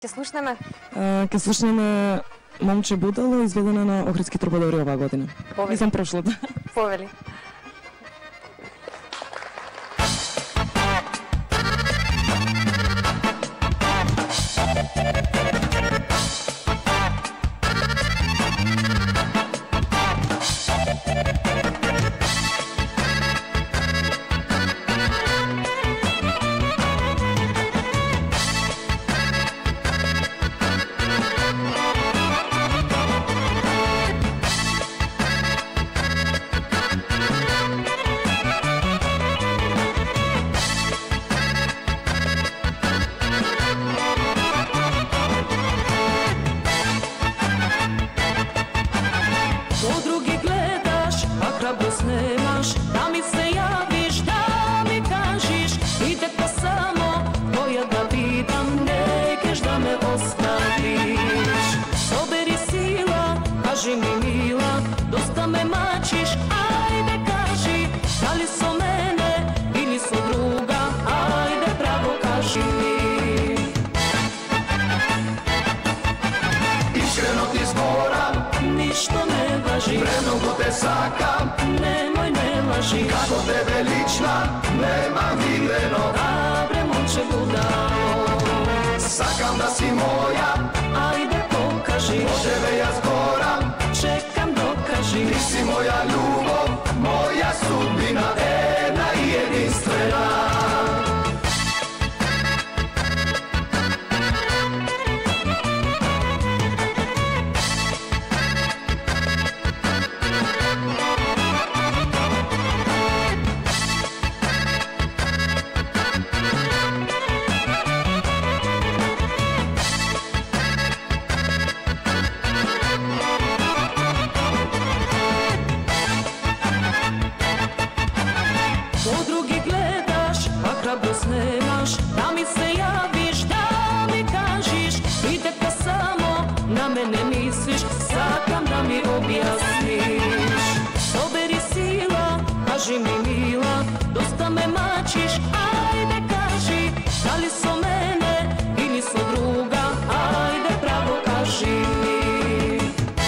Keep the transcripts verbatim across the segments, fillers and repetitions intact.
Ќе слушнеме? Ке слушнеме Момче Будало, изведено на Охридски трубадори оваа година. Нисам прошла. Повели. Premnogo te sakam, nemoj ne laži, kako tebe lična, nema videno. Abre Momče Budalo, sakam da si moja, ajde pokaži, od tebe ja zgoram, čekam dokaži. Ti si moja ljubav, moja sudbina, jedna i jedinstvena. Nemaš, da mi se javiš, da mi kažiš, i tek da samo na mene misliš, sakam da mi objasniš. Soberi sila, kaži mi mila, dosta me mačiš, ajde kaži, da li su mene ili su druga, ajde pravo kaži mi.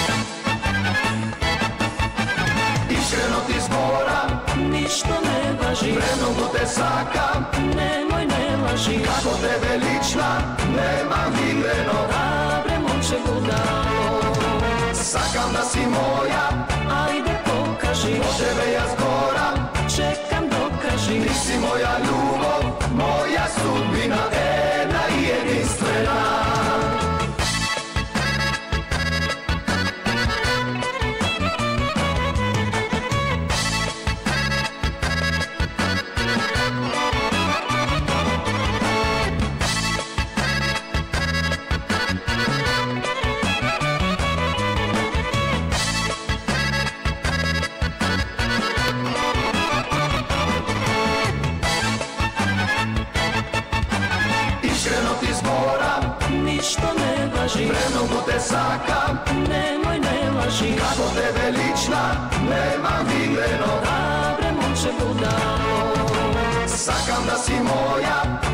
Iskreno ti zgoram, ništa ne važi, premnogo te sakam, nemoj ne laži, kako tebe lična, nema videno. Abre Momče Budalo, sakam da si moja, ajde pokaži, od tebe ja zgoram, čekam dokaži. Ti si moja ljubav, moja sudbina, jedna i jedinstvena. Ništa ne važi, premnogo te sakam, nemoj ne laži, kako tebe lična, nema videno. Abre Momče Budalo, sakam da si moja,